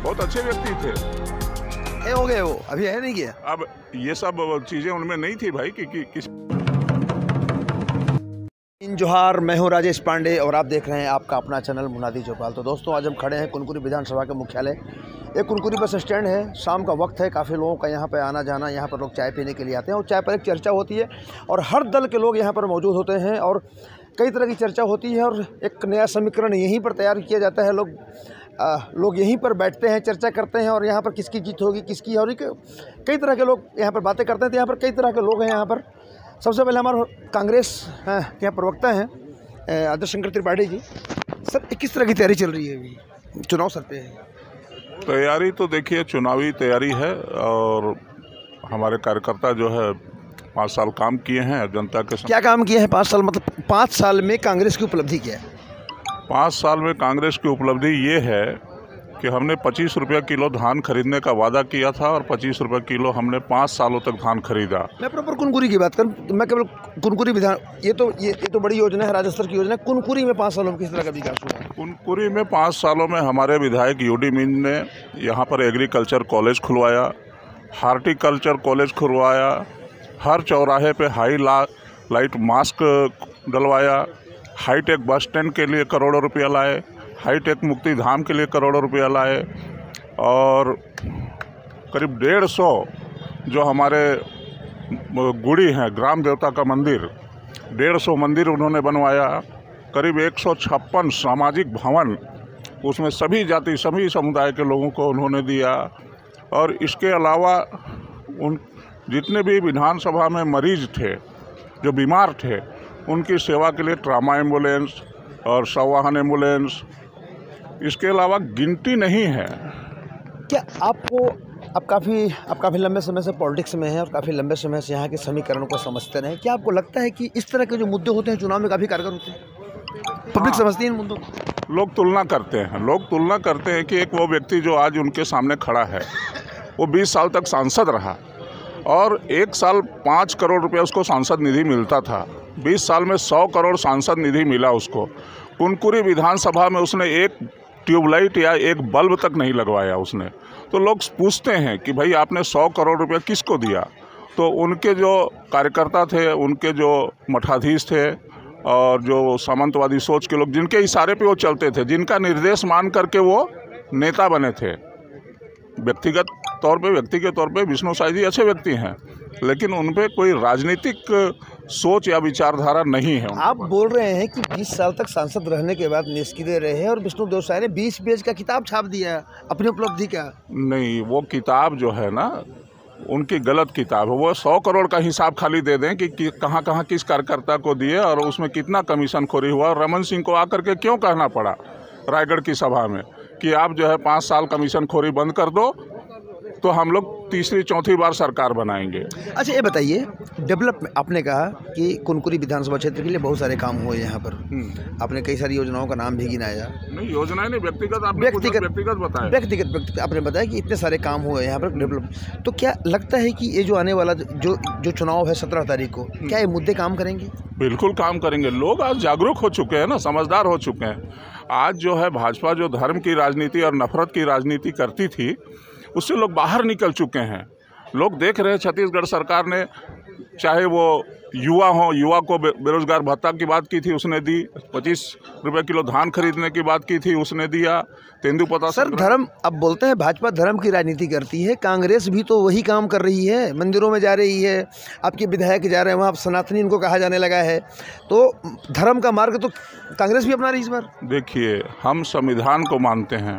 बहुत अच्छे व्यक्ति थे। हो गए वो, अभी है नहीं गया। अब ये सब चीजें उनमें नहीं थी भाई कि किस। जोहार, मैं हूं राजेश पांडे और आप देख रहे हैं आपका अपना चैनल मुनादी चौपाल। तो दोस्तों, आज हम खड़े हैं कुनकुरी विधानसभा के मुख्यालय। एक कुनकुरी बस स्टैंड है, शाम का वक्त है, काफ़ी लोगों का यहाँ पे आना जाना, यहाँ पर लोग चाय पीने के लिए आते हैं और चाय पर एक चर्चा होती है और हर दल के लोग यहाँ पर मौजूद होते हैं और कई तरह की चर्चा होती है और एक नया समीकरण यहीं पर तैयार किया जाता है। लोग यहीं पर बैठते हैं, चर्चा करते हैं और यहाँ पर किसकी जीत होगी, किसकी होगी, कई तरह के लोग यहाँ पर बातें करते हैं। तो यहाँ पर कई तरह के लोग हैं। यहाँ पर सबसे पहले हमारे कांग्रेस के यहाँ प्रवक्ता हैं आदर्श शंकर त्रिपाठी जी। सर, किस तरह की तैयारी चल रही है अभी चुनाव सर पे? तैयारी तो देखिए चुनावी तैयारी है और हमारे कार्यकर्ता जो है 5 साल काम किए हैं जनता के। क्या काम किए हैं 5 साल? मतलब 5 साल में कांग्रेस की उपलब्धि क्या है? 5 साल में कांग्रेस की उपलब्धि ये है कि हमने 25 रुपये किलो धान खरीदने का वादा किया था और 25 रुपये किलो हमने 5 सालों तक धान खरीदा। मैं प्रॉपर कुनकुरी की बात करूँ, मैं केवल कुनकुरी विधान, ये तो बड़ी योजना है, राज्य स्तर की योजना है। कुनकुरी में 5 सालों में किस तरह का विकास हुआ है? कुनकुरी में 5 सालों में हमारे विधायक यूडी मीन ने यहाँ पर एग्रीकल्चर कॉलेज खुलवाया, हार्टिकल्चर कॉलेज खुलवाया, हर चौराहे पे हाई लाइट मास्क डलवाया, हाईटेक बस स्टैंड के लिए करोड़ों रुपया लाए, हाईटेक मुक्ति धाम के लिए करोड़ों रुपया लाए और करीब 150 जो हमारे गुड़ी हैं ग्राम देवता का मंदिर, 150 मंदिर उन्होंने बनवाया। करीब 156 सामाजिक भवन उसमें सभी जाति सभी समुदाय के लोगों को उन्होंने दिया। और इसके अलावा उन जितने भी विधानसभा में मरीज थे जो बीमार थे उनकी सेवा के लिए ट्रामा एम्बुलेंस और सवाहन एम्बुलेंस, इसके अलावा गिनती नहीं है। क्या आप काफ़ी लंबे समय से पॉलिटिक्स में हैं और काफ़ी लंबे समय से यहाँ के समीकरणों को समझते रहे, क्या आपको लगता है कि इस तरह के जो मुद्दे होते हैं चुनाव में काफ़ी कारगर होते हैं? पब्लिक समझती है इन मुद्दों को? लोग तुलना करते हैं कि एक वो व्यक्ति जो आज उनके सामने खड़ा है वो 20 साल तक सांसद रहा और 1 साल 5 करोड़ रुपया उसको सांसद निधि मिलता था, 20 साल में 100 करोड़ सांसद निधि मिला उसको। कुनकुरी विधानसभा में उसने एक ट्यूबलाइट या एक बल्ब तक नहीं लगवाया उसने। तो लोग पूछते हैं कि भाई आपने 100 करोड़ रुपया किसको दिया? तो उनके जो कार्यकर्ता थे, उनके जो मठाधीश थे और जो सामंतवादी सोच के लोग जिनके इशारे पे वो चलते थे, जिनका निर्देश मान करके वो नेता बने थे। व्यक्तिगत तौर पे विष्णु साई जी अच्छे व्यक्ति हैं लेकिन उन पे कोई राजनीतिक सोच या विचारधारा नहीं है। आप बोल रहे हैं कि 20 साल तक सांसद रहने के बाद निष्क्रिय रहे हैं और विष्णु देव साई ने 20 पेज का किताब छाप दिया अपनी उपलब्धि का। नहीं, वो किताब जो है ना उनकी गलत किताब है। वो 100 करोड़ का हिसाब खाली दे दें कि कहाँ कहाँ किस कार्यकर्ता को दिए और उसमें कितना कमीशन खोरी हुआ। और रमन सिंह को आकर के क्यों कहना पड़ा रायगढ़ की सभा में कि आप जो है 5 साल कमीशन खोरी बंद कर दो तो हम लोग तीसरी चौथी बार सरकार बनाएंगे। अच्छा, ये बताइए, डेवलपमेंट आपने कहा कि कुनकुरी विधानसभा क्षेत्र के लिए बहुत सारे काम हुए यहाँ पर, आपने कई सारी योजनाओं का नाम भी गिनाया। नहीं, योजनाएं नहीं, व्यक्तिगत बताया। व्यक्तिगत आपने बताया कि इतने सारे काम हुए यहाँ पर डेवलप। तो क्या लगता है कि ये जो आने वाला जो चुनाव है 17 तारीख को, क्या ये मुद्दे काम करेंगे? बिल्कुल काम करेंगे। लोग आज जागरूक हो चुके हैं ना, समझदार हो चुके हैं। आज जो है भाजपा जो धर्म की राजनीति और नफरत की राजनीति करती थी उससे लोग बाहर निकल चुके हैं। लोग देख रहे हैं छत्तीसगढ़ सरकार ने, चाहे वो युवा को बेरोजगार भत्ता की बात की थी उसने दी, 25 रुपये किलो धान खरीदने की बात की थी उसने दिया, तेंदुपत्ता। सर, धर्म, अब बोलते हैं भाजपा धर्म की राजनीति करती है, कांग्रेस भी तो वही काम कर रही है, मंदिरों में जा रही है, आपके विधायक जा रहे हैं वहाँ, सनातनी इनको कहा जाने लगा है। तो धर्म का मार्ग तो कांग्रेस भी अपना रही इस बार। देखिए, हम संविधान को मानते हैं,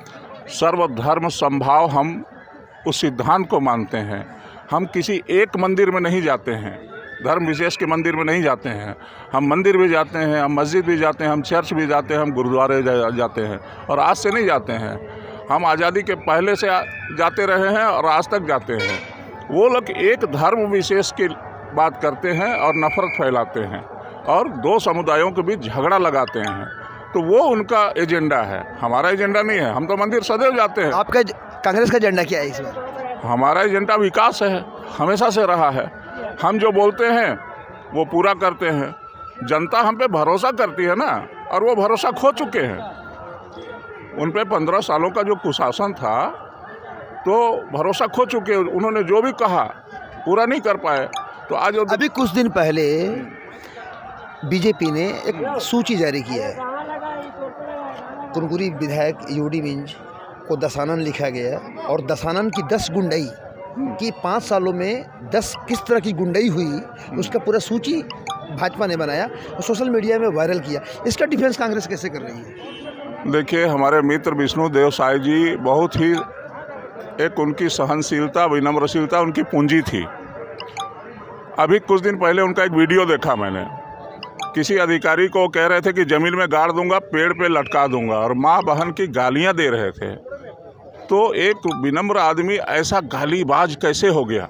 सर्वधर्म समभाव, हम उस सिद्धांत को मानते हैं। हम किसी एक मंदिर में नहीं जाते हैं, धर्म विशेष के मंदिर में नहीं जाते हैं। हम मंदिर भी जाते हैं, हम मस्जिद भी जाते हैं, हम चर्च भी जाते हैं, हम गुरुद्वारे जाते हैं और आज से नहीं जाते हैं। हम आज़ादी के पहले से जाते रहे हैं और आज तक जाते हैं। वो लोग एक धर्म विशेष की बात करते हैं और नफरत फैलाते हैं और 2 समुदायों के बीच झगड़ा लगाते हैं, तो वो उनका एजेंडा है, हमारा एजेंडा नहीं है। हम तो मंदिर सदैव जाते हैं। आपका कांग्रेस का एजेंडा क्या है इस बार? हमारा एजेंडा विकास है, हमेशा से रहा है। हम जो बोलते हैं वो पूरा करते हैं। जनता हम पे भरोसा करती है ना, और वो भरोसा खो चुके हैं। उन पे 15 सालों का जो कुशासन था, तो भरोसा खो चुके। उन्होंने जो भी कहा पूरा नहीं कर पाए। तो आज अभी कुछ दिन पहले बीजेपी ने एक सूची जारी किया है, कुनकुरी विधायक यूडी मिंज को दशानन लिखा गया है, और दशानन की 10 गुंडई कि 5 सालों में 10 किस तरह की गुंडई हुई, उसका पूरा सूची भाजपा ने बनाया और सोशल मीडिया में वायरल किया। इसका डिफेंस कांग्रेस कैसे कर रही है? देखिए, हमारे मित्र विष्णु देव साय जी बहुत ही एक उनकी सहनशीलता, विनम्रशीलता उनकी पूंजी थी। अभी कुछ दिन पहले उनका एक वीडियो देखा मैंने, किसी अधिकारी को कह रहे थे कि ज़मीन में गाड़ दूंगा, पेड़ पे लटका दूंगा, और माँ बहन की गालियां दे रहे थे। तो एक विनम्र आदमी ऐसा गालीबाज कैसे हो गया?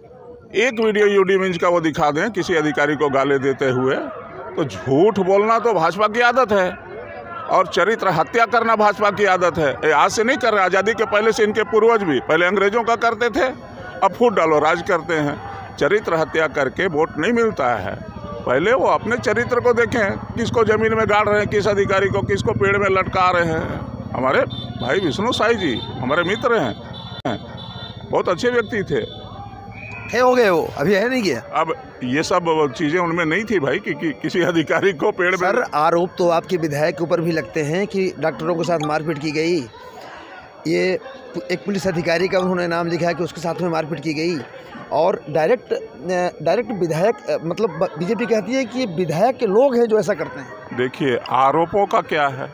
एक वीडियो यूडी मिंज का वो दिखा दें किसी अधिकारी को गाली देते हुए। तो झूठ बोलना तो भाजपा की आदत है, और चरित्र हत्या करना भाजपा की आदत है। ये आज से नहीं कर रहे, आज़ादी के पहले से इनके पूर्वज भी पहले अंग्रेजों का करते थे, अब फूट डालो राज करते हैं। चरित्र हत्या करके वोट नहीं मिलता है। पहले वो अपने चरित्र को देखें, किसको ज़मीन में गाड़ रहे हैं, किस अधिकारी को, किसको पेड़ में लटका रहे हैं। हमारे भाई विष्णु साय जी हमारे मित्र हैं, बहुत अच्छे व्यक्ति थे। हो गए वो, अभी है नहीं गया। अब ये सब चीज़ें उनमें नहीं थी भाई कि किसी अधिकारी को पेड़ में। सर, आरोप तो आपके विधायक के ऊपर भी लगते हैं कि डॉक्टरों के साथ मारपीट की गई। ये एक पुलिस अधिकारी का उन्होंने नाम लिखा है कि उसके साथ में मारपीट की गई, और डायरेक्ट विधायक, मतलब बीजेपी कहती है कि विधायक के लोग हैं जो ऐसा करते हैं। देखिए, आरोपों का क्या है?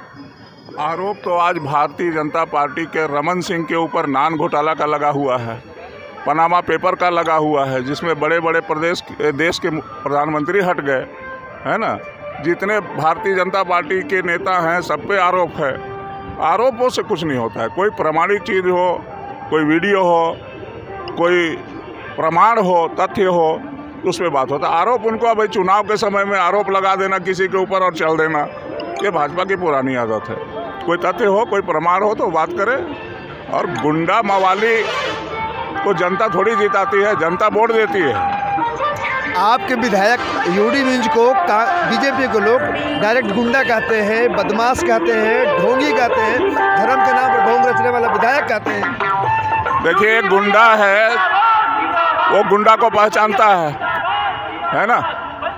आरोप तो आज भारतीय जनता पार्टी के रमन सिंह के ऊपर नान घोटाला का लगा हुआ है, पनामा पेपर का लगा हुआ है, जिसमें बड़े बड़े देश के प्रधानमंत्री हट गए, है ना। जितने भारतीय जनता पार्टी के नेता हैं सब पे आरोप है। आरोपों से कुछ नहीं होता है। कोई प्रमाणित चीज़ हो, कोई वीडियो हो, कोई प्रमाण हो, तथ्य हो, उस पर बात होता है। आरोप उनको भाई चुनाव के समय में आरोप लगा देना किसी के ऊपर और चल देना, ये भाजपा की पुरानी आदत है। कोई तथ्य हो, कोई प्रमाण हो तो बात करें। और गुंडा मवाली को जनता थोड़ी जिताती है, जनता वोट देती है। आपके विधायक यूडी मिंज को बीजेपी के लोग डायरेक्ट गुंडा कहते हैं, बदमाश कहते हैं, ढोंगी कहते हैं, धर्म के नाम पर ढोंग रचने वाला विधायक कहते हैं। देखिए, एक गुंडा है, वो गुंडा को पहचानता है ना।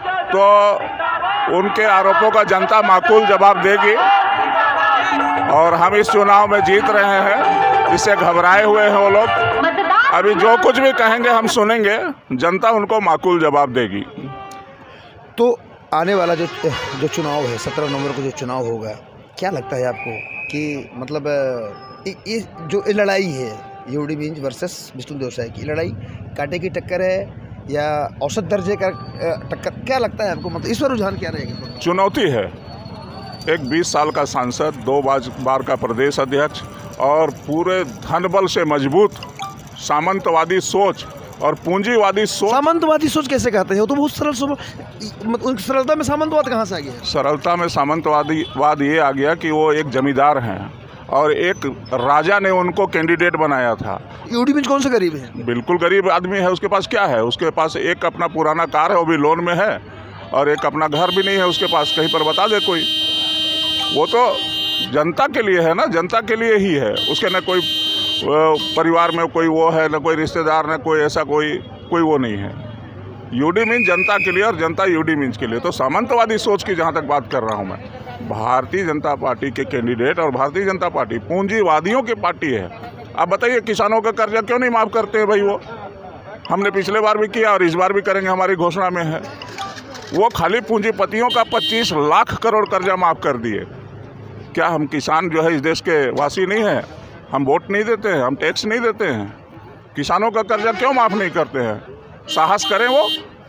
तो उनके आरोपों का जनता माकूल जवाब देगी, और हम इस चुनाव में जीत रहे हैं। इससे घबराए हुए हैं वो लोग। अभी जो कुछ भी कहेंगे हम सुनेंगे, जनता उनको माकूल जवाब देगी। तो आने वाला जो चुनाव है, 17 नवंबर को जो चुनाव होगा, क्या लगता है आपको कि मतलब ये जो लड़ाई है यूडी मिंज वर्सेस विष्णु देव साय की लड़ाई कांटे की टक्कर है या औसत दर्जे का टक्कर, क्या लगता है आपको? मतलब इस पर रुझान क्या रहेगा? चुनौती है। एक 20 साल का सांसद, 2 बार का प्रदेश अध्यक्ष, और पूरे धनबल से मजबूत सामंतवादी सोच और पूंजीवादी सोच। सामंतवादी सोच कैसे कहते हैं? वो तो बहुत उनकी सरलता में सामंतवाद कहाँ से आ गया? सरलता में सामंतवाद ये आ गया कि वो एक जमींदार हैं और एक राजा ने उनको कैंडिडेट बनाया था। यूडी मिंज कौन सा गरीब है? बिल्कुल गरीब आदमी है। उसके पास क्या है? उसके पास एक अपना पुराना कार है, वो भी लोन में है, और एक अपना घर भी नहीं है उसके पास। कहीं पर बता दे कोई। वो तो जनता के लिए है ना, जनता के लिए ही है। उसके न कोई परिवार में कोई वो है, न कोई रिश्तेदार, न कोई ऐसा कोई वो नहीं है। यूडी मिंज जनता के लिए और जनता यूडी मिंज के लिए। तो सामंतवादी सोच की जहाँ तक बात कर रहा हूँ मैं, भारतीय जनता पार्टी के कैंडिडेट, और भारतीय जनता पार्टी पूंजीवादियों की पार्टी है। आप बताइए, किसानों का कर्जा क्यों नहीं माफ़ करते हैं भाई? वो हमने पिछले बार भी किया और इस बार भी करेंगे, हमारी घोषणा में है। वो खाली पूंजीपतियों का 25 लाख करोड़ कर्जा माफ़ कर दिए। क्या हम किसान जो है इस देश के वासी नहीं हैं? हम वोट नहीं देते हैं, हम टैक्स नहीं देते हैं? किसानों का कर्जा क्यों माफ़ नहीं करते हैं? साहस करें वो।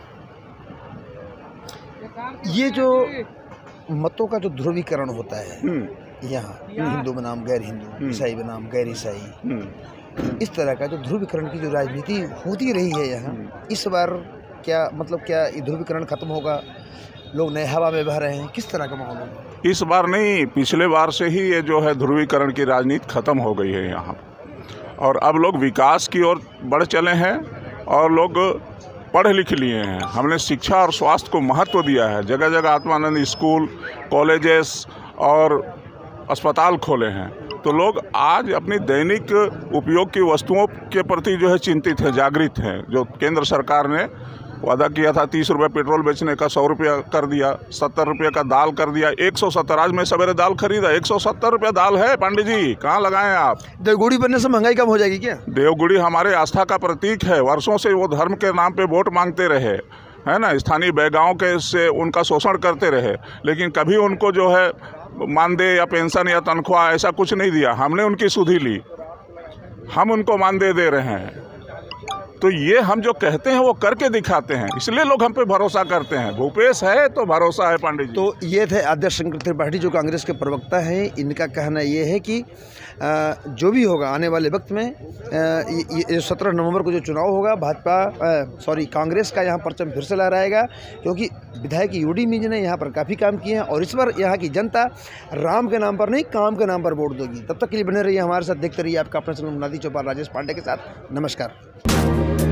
ये जो मतों का जो ध्रुवीकरण होता है यहाँ, हिंदू बनाम गैर हिंदू, ईसाई बनाम गैर ईसाई, इस तरह का जो ध्रुवीकरण की जो राजनीति होती रही है यहाँ, इस बार क्या मतलब क्या ये ध्रुवीकरण खत्म होगा? लोग नए हवा में बह रहे हैं, किस तरह का माहौल होगा? इस बार नहीं, पिछले बार से ही ये जो है ध्रुवीकरण की राजनीति खत्म हो गई है यहाँ। और अब लोग विकास की ओर बढ़ चले हैं और लोग पढ़ लिख लिए हैं। हमने शिक्षा और स्वास्थ्य को महत्व दिया है। जगह जगह आत्मानंद स्कूल, कॉलेजेस और अस्पताल खोले हैं। तो लोग आज अपनी दैनिक उपयोग की वस्तुओं के प्रति जो है चिंतित है, जागृत हैं। जो केंद्र सरकार ने वादा किया था 30 रुपये पेट्रोल बेचने का, 100 रुपया कर दिया, 70 रुपये का दाल कर दिया, 170। आज मैं सवेरे दाल खरीदा, 170 रुपये दाल है। पांडे जी कहाँ लगाएं आप? देवगुड़ी बनने से महंगाई कम हो जाएगी क्या? देवगुड़ी हमारे आस्था का प्रतीक है। वर्षों से वो धर्म के नाम पे वोट मांगते रहे, है ना, स्थानीय बैगाओं के से उनका शोषण करते रहे, लेकिन कभी उनको जो है मानदेय या पेंशन या तनख्वाह ऐसा कुछ नहीं दिया। हमने उनकी सुधि ली, हम उनको मानदेय दे रहे हैं। तो ये हम जो कहते हैं वो करके दिखाते हैं, इसलिए लोग हम पे भरोसा करते हैं। भूपेश है तो भरोसा है। पांडे जी तो ये थे आदर्श शंकर त्रिपाठी जो कांग्रेस के प्रवक्ता हैं। इनका कहना ये है कि जो भी होगा आने वाले वक्त में, ये 17 नवंबर को जो चुनाव होगा, कांग्रेस का यहाँ परचम फिर से लहराएगा, क्योंकि विधायक यूडी मिंज ने यहाँ पर काफ़ी काम किए हैं और इस बार यहाँ की जनता राम के नाम पर नहीं, काम के नाम पर वोट देगी। तब तक के लिए बने रहिए हमारे साथ, देखते रहिए आपका अपना चैनल मुनादी चौपाल राजेश पांडे के साथ। नमस्कार।